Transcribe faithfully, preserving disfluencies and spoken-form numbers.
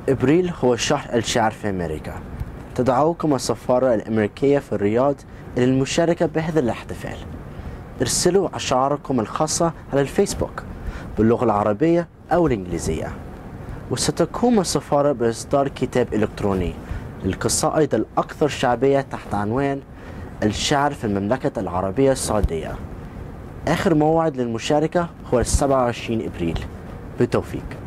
إبريل هو شهر الشعر في أمريكا. تدعوكم السفارة الأمريكية في الرياض إلى المشاركة بهذا الاحتفال. ارسلوا أشعاركم الخاصة على الفيسبوك باللغة العربية أو الإنجليزية، وستقوم السفارة بإصدار كتاب إلكتروني للقصائد الأكثر شعبية تحت عنوان الشعر في المملكة العربية السعودية. آخر موعد للمشاركة هو السابع والعشرين إبريل. بالتوفيق.